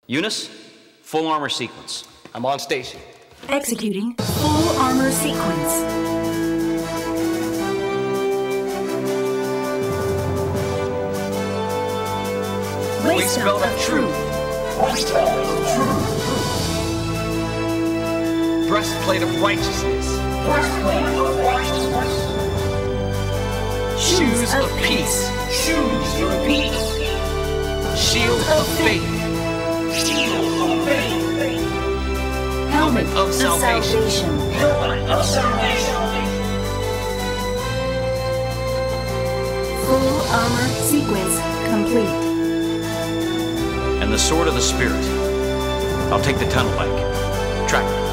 Eunice, full armor sequence. I'm on station. Executing full armor sequence. Waist belt of truth. Waist belt of truth. Breastplate of righteousness. Breastplate of righteousness. Shoes of peace. Shoes of peace. Shield of faith. Shield of faith. Helmet of salvation. Helmet of salvation. Full armor sequence complete. And the sword of the Spirit. I'll take the tunnel bike. Track.